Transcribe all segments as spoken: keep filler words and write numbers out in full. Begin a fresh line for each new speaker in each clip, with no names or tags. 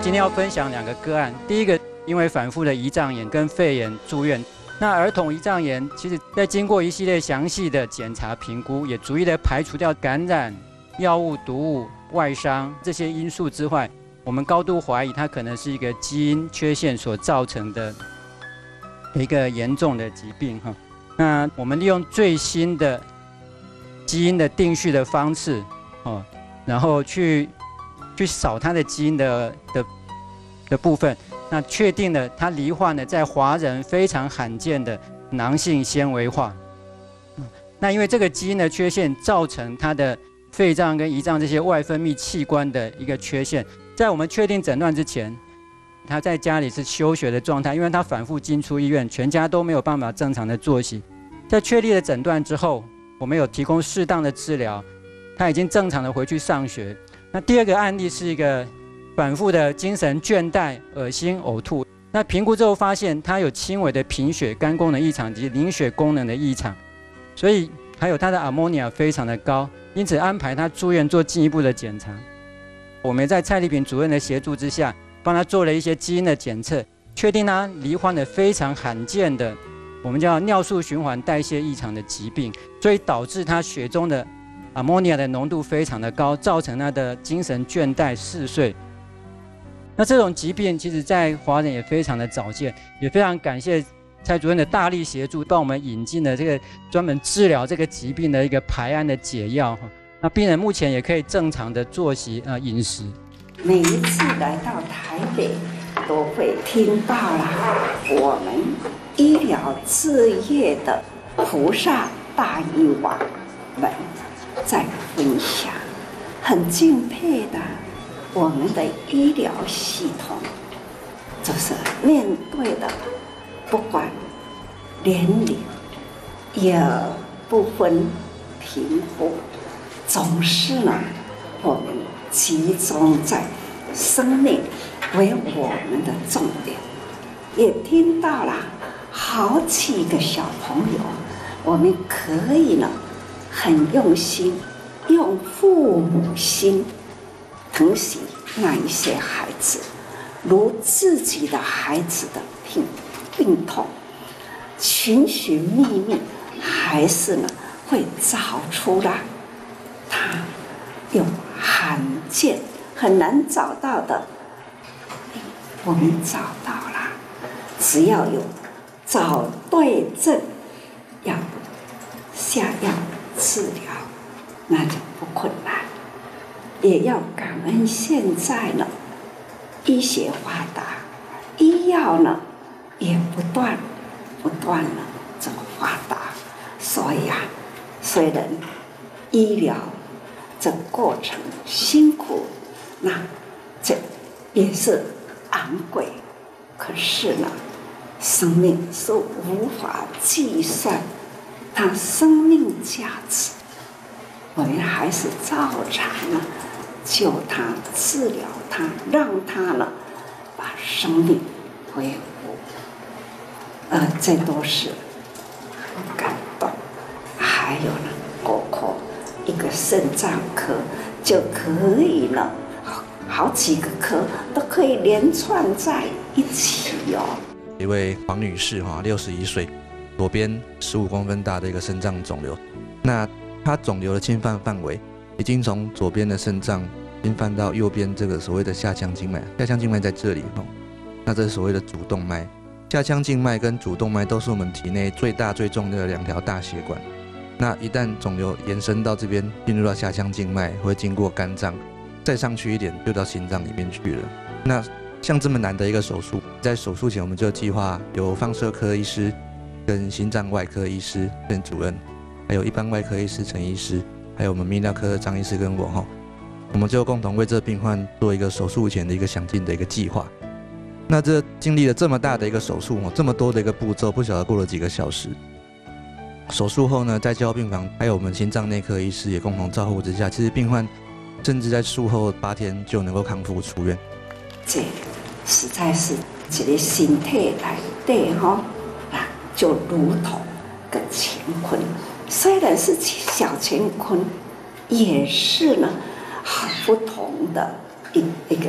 今天要分享两个个案，第一个因为反复的胰脏炎跟肺炎住院。那儿童胰脏炎，其实在经过一系列详细的检查评估，也逐一的排除掉感染、药物毒物、外伤这些因素之外，我们高度怀疑它可能是一个基因缺陷所造成的一个严重的疾病哈。那我们利用最新的基因的定序的方式哦，然后去去扫它的基因的的的部分。那确定了，它罹患了在华人非常罕见的囊性纤维化。那因为这个基因的缺陷，造成它的肺脏跟胰脏这些外分泌器官的一个缺陷。在我们确定诊断之前，他在家里是休学的状态，因为他反复进出医院，全家都没有办法正常的作息。在确立了诊断之后，我们有提供适当的治疗，他已经正常的回去上学。那第二个案例是一个反复的精神倦怠、恶心、呕吐。那评估之后发现，他有轻微的贫血、肝功能异常及凝血功能的异常，所以还有他的 ammonia 非常的高，因此安排他住院做进一步的检查。我们在蔡丽萍主任的协助之下，帮他做了一些基因的检测，确定他罹患了非常罕见的我们叫尿素循环代谢异常的疾病，所以导致他血中的 ammonia 的浓度非常的高，造成他的精神倦怠、嗜睡。那这种疾病其实在华人也非常的少见，也非常感谢蔡主任的大力协助，帮我们引进了这个专门治疗这个疾病的一个排案的解药。那病人目前也可以正常的作息啊饮食。
每一次来到台北，都会听到了我们医疗事业的菩萨大医王们在分享，很敬佩的。我们的医疗系统，就是面对的，不管年龄，也不分贫富，总是呢，我们集中在生命为我们的重点。也听到了好几个小朋友，我们可以呢，很用心，用父母心。疼惜那一些孩子，如自己的孩子的病病痛，寻寻觅觅，还是呢会找出来他有罕见很难找到的，我们找到了，只要有找对症，要下药治疗，那就不困难。也要感恩现在呢，医学发达，医药呢也不断不断的这么发达，所以啊，虽然医疗这过程辛苦，那这也是昂贵，可是呢，生命是无法计算它生命价值，我们还是照常呢。救他，治疗他，让他呢把生命恢复，呃，这都是很感动。还有呢，包括一个肾脏科就可以呢，好几个科都可以连串在一起哦。
一位黄女士哈，六十一岁，左边十五公分大的一个肾脏肿瘤，那她肿瘤的侵犯范围已经从左边的肾脏侵犯到右边这个所谓的下腔静脉，下腔静脉在这里哦，那这是所谓的主动脉。下腔静脉跟主动脉都是我们体内最大最重的两条大血管。那一旦肿瘤延伸到这边，进入到下腔静脉，会经过肝脏，再上去一点就到心脏里面去了。那像这么难的一个手术，在手术前我们就计划由放射科医师、跟心脏外科医师任主任，还有一般外科医师陈医师，还有我们泌尿科张医师跟我哈，我们就共同为这病患做一个手术前的一个详尽的一个计划。那这经历了这么大的一个手术，这么多的一个步骤，不晓得过了几个小时。手术后呢，在加护病房还有我们心脏内科医师也共同照护之下，其实病患甚至在术后八天就能够康复出院。
这实在是一个身体来对哈，啊，就如同个乾坤，虽然是小乾坤，也是呢很不同的一一个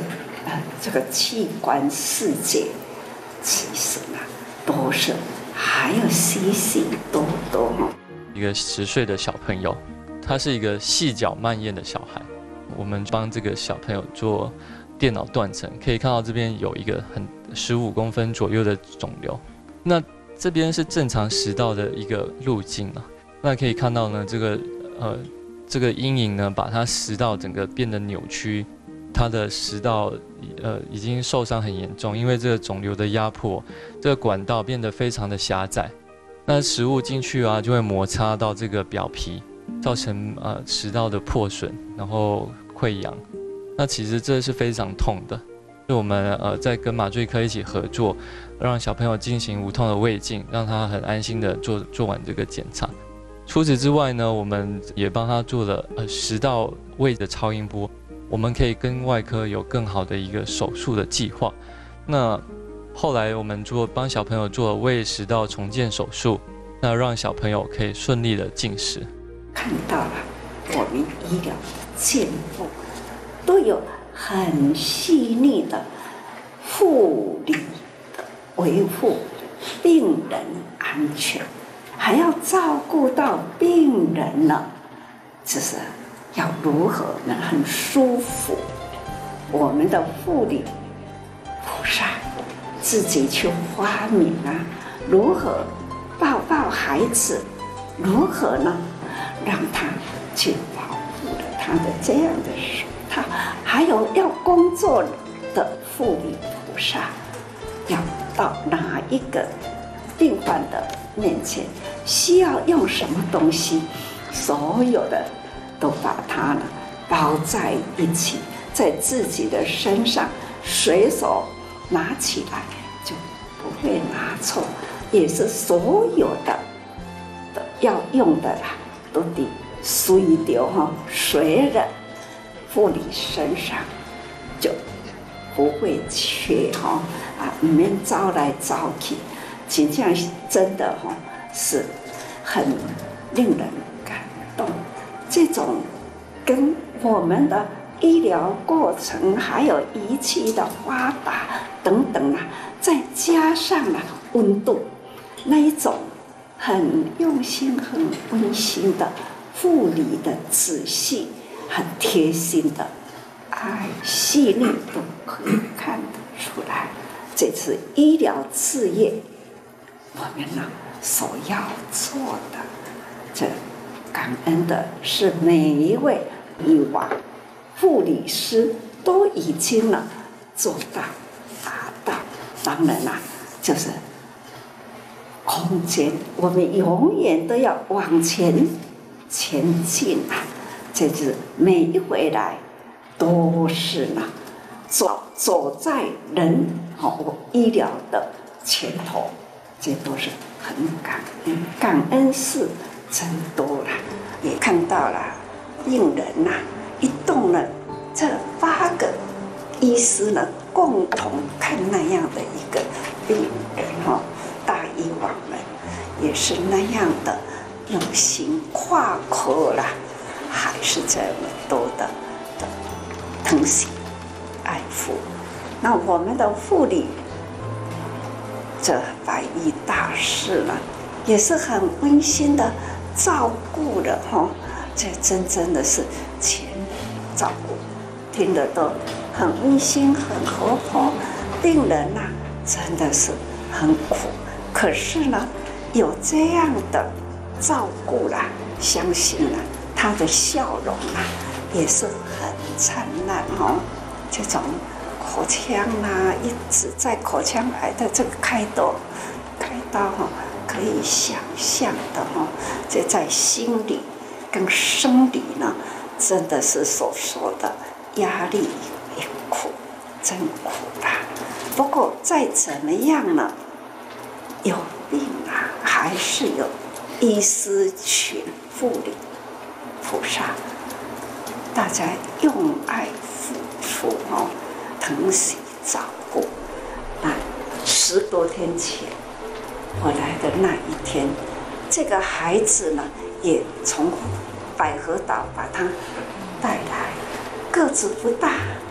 呃这个器官世界，其实呢都是还有许许多多哈。
一个十岁的小朋友，他是一个细嚼慢咽的小孩，我们帮这个小朋友做电脑断层，可以看到这边有一个很十五公分左右的肿瘤，那这边是正常食道的一个路径啊，那可以看到呢，这个呃这个阴影呢，把它食道整个变得扭曲，它的食道呃已经受伤很严重，因为这个肿瘤的压迫，这个管道变得非常的狭窄，那食物进去啊就会摩擦到这个表皮，造成呃食道的破损，然后溃疡，那其实这是非常痛的。所以我们呃在跟麻醉科一起合作，让小朋友进行无痛的胃镜，让他很安心的做做完这个检查。除此之外呢，我们也帮他做了呃食道胃的超音波，我们可以跟外科有更好的一个手术的计划。那后来我们做帮小朋友做了胃食道重建手术，那让小朋友可以顺利的进食。
看到了我们医疗健步都有很细腻的护理的维护病人安全，还要照顾到病人呢，就是要如何能很舒服。我们的护理菩萨自己去发明啊，如何抱抱孩子，如何呢让他去保护了他的这样的手套，还有要工作的护理菩萨，要到哪一个病患的面前需要用什么东西，所有的都把它呢包在一起，在自己的身上随手拿起来就不会拿错，也是所有的的要用的啦，都得随着哈随着护理身上，就不会缺哈啊，唔免招来招去，真正真的哈是很令人感动。这种跟我们的医疗过程还有仪器的发达等等啊，再加上了温度，那一种很用心、很温馨的护理的仔细、很贴心的爱、细腻，都可以看得出来。这次医疗事业，我们呢所要做的，这感恩的是每一位医王、护理师都已经呢做到、达到。当然啦，就是空间，我们永远都要往前前进啊！这就是每一回来都是呢，走走在人哦医疗的前头，这都是很感恩，感恩事真多了。也看到了病人呐、啊，一动了，这八个医师呢共同看那样的一个病人哈，大医王们也是那样的用心跨科啦，还是这么多的的疼惜爱护。那我们的护理这白衣大士呢，也是很温馨的照顾了哈，这真正的是全照顾，听得都很温馨，很活泼。病人呐、啊，真的是很苦，可是呢，有这样的照顾啦，相信呢，他的笑容啊，也是很灿烂哦。这种口腔啊，一直在口腔癌的这个开刀，开刀哈、哦，可以想象的哈、哦，这在心理跟生理呢，真的是所说的压力也苦，真苦啦。不过再怎么样呢，有病啊，还是有医师群护理菩萨，大家用爱付出哦，疼惜照顾。那十多天前我来的那一天，这个孩子呢，也从百合岛把他带来，个子不大，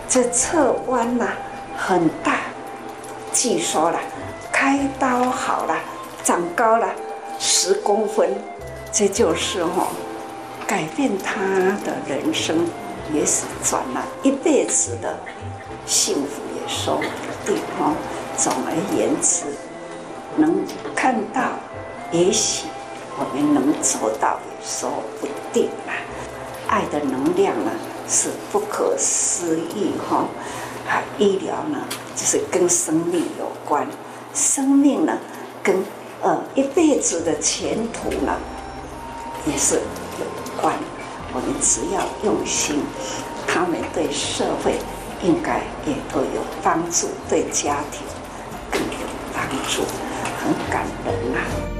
这侧弯呐、啊、很大，据说啦，开刀好了，长高了十公分，这就是哦，改变他的人生，也是转了一辈子的幸福，也说不定哦。总而言之，能看到，也许我们能做到，也说不定啦。爱的能量呢是不可思议哈、哦，啊，医疗呢就是跟生命有关，生命呢跟呃一辈子的前途呢也是有关。我们只要用心，他们对社会应该也都有帮助，对家庭更有帮助，很感人啊。